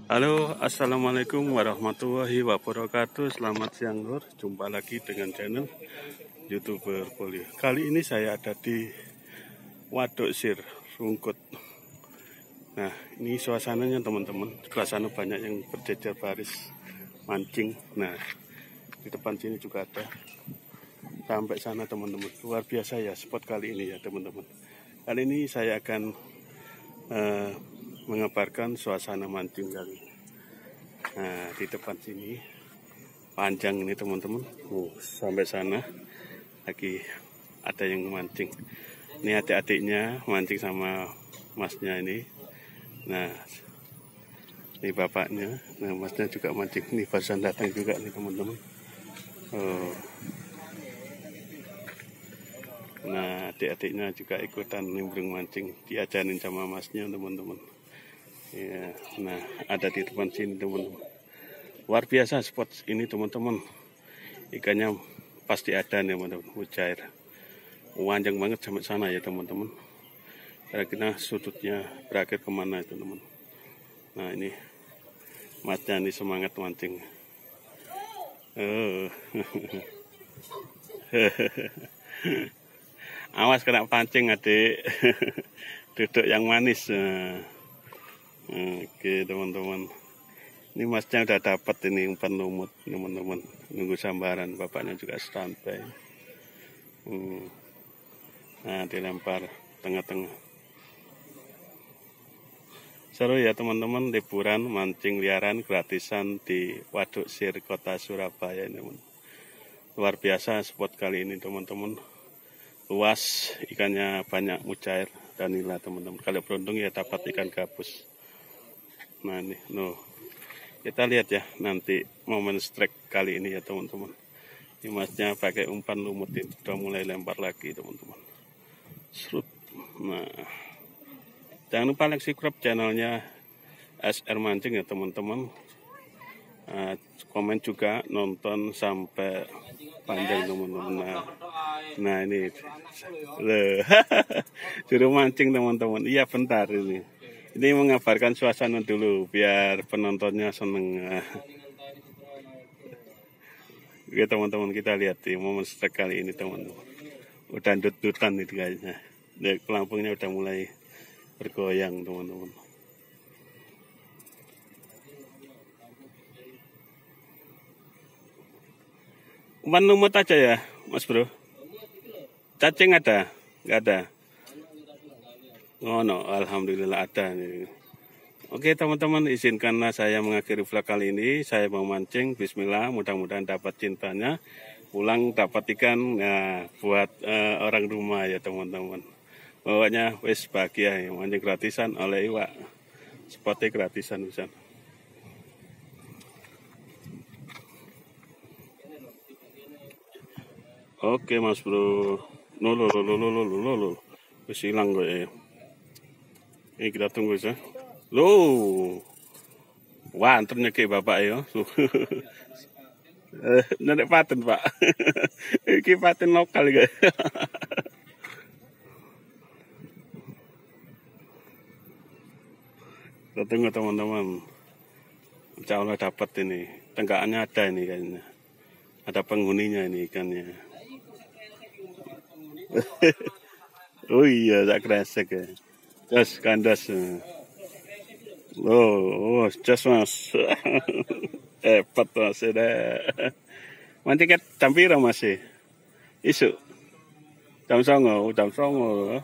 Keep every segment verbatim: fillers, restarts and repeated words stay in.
Halo, assalamualaikum warahmatullahi wabarakatuh. Selamat siang, Lur. Jumpa lagi dengan channel YouTuber Poli. Kali ini saya ada di Waduk Sir Rungkut. Nah, ini suasananya teman-teman. Sebelah sana banyak yang berjejer baris mancing. Nah, di depan sini juga ada. Sampai sana teman-teman. Luar biasa ya spot kali ini ya teman-teman. Kali ini saya akan uh, mengabarkan suasana mancing kali. Nah, di depan sini panjang ini teman-teman. Oh, sampai sana lagi ada yang mancing. Ini adik-adiknya mancing sama masnya ini. Nah, ini bapaknya. Nah, masnya juga mancing. Ini barusan datang juga nih teman-teman. Oh. Nah, adik-adiknya juga ikutan nimbrung mancing. Diajarin sama masnya teman-teman. Ya, nah ada di depan sini teman-teman. Luar biasa spot ini teman-teman. Ikannya pasti ada nih teman-teman, mujair. Panjang banget sampai sana ya teman-teman. Kira-kira sudutnya berakhir kemana itu teman. Nah ini masnya ini semangat mancing. Oh. Awas kena pancing adik. Duduk yang manis. Oke teman-teman, ini masnya udah dapat ini umpan lumut teman-teman, nunggu sambaran, bapaknya juga standby. hmm. Nah dilempar tengah-tengah. Seru ya teman-teman, liburan mancing liaran gratisan di Waduk Sir Kota Surabaya ini teman. Luar biasa spot kali ini teman-teman. Luas, ikannya banyak, mujair dan nila teman-teman. Kalau beruntung ya dapat ikan gabus. Nah nih, no. Kita lihat ya nanti momen strike kali ini ya teman-teman. Ini masnya pakai umpan lumut itu udah mulai lempar lagi teman-teman. Serut. Nah, jangan lupa like subscribe channelnya S R Mancing ya teman-teman. Nah, komen juga, nonton sampai panjang teman-teman. Nah, nah ini loh. Suruh mancing teman-teman. Iya bentar ini. Ini mengabarkan suasana dulu biar penontonnya seneng. Oke teman-teman, kita lihat di momen strike kali ini teman-teman. Udah dut-dutan itu kayaknya. Pelampungnya udah mulai bergoyang teman-teman. Umpan lumut aja ya Mas Bro. Cacing ada? Nggak ada. Oh no, alhamdulillah ada nih. Oke teman-teman, izinkanlah saya mengakhiri vlog kali ini. Saya mau mancing, bismillah, mudah-mudahan dapat cintanya. Pulang dapat ikan, nah, buat uh, orang rumah ya teman-teman. Pokoknya wis bahagia ya, mancing gratisan oleh iwak. Spotnya gratisan bisa. Oke Mas Bro. No lo lo lo lo lo lo lo. Wis hilang kok ya. Ini kita tunggu saja. Loh, wah, anternya ke bapak ya. Nenek paten pak. Ini paten lokal guys. Kita tunggu teman-teman. Insya Allah dapat ini. Tenggakannya ada ini kayaknya. Ada penghuninya ini ikannya. Oh iya, tak kresek ya. Jas kandas. Oh, oh, jas mas. Hebat mas ya. Mancing ket jam pira masih? Isu. Jam songo, jam songo.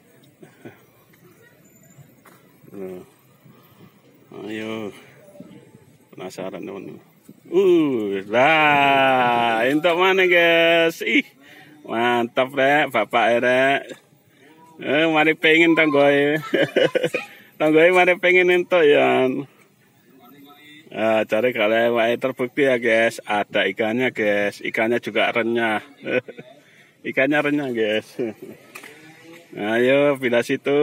Ayo. Penasaran teman-teman. Uh, lah, entuk mana guys? Ih, mantap rek, bapak rek. Eh, mari pengen tanggoy. Tanggoy mari pengen entuk ya. Nah, cari kalau terbukti ya guys, ada ikannya guys, ikannya juga renyah. Ikannya renyah guys. Ayo bila situ.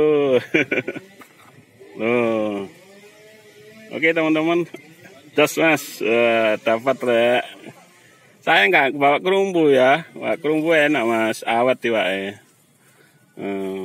Loh. Oke teman-teman, jos mas, uh, dapat rek. Saya nggak bawa kerumbu ya, bawa kerumbu enak mas, awet tiba eh. Hmm.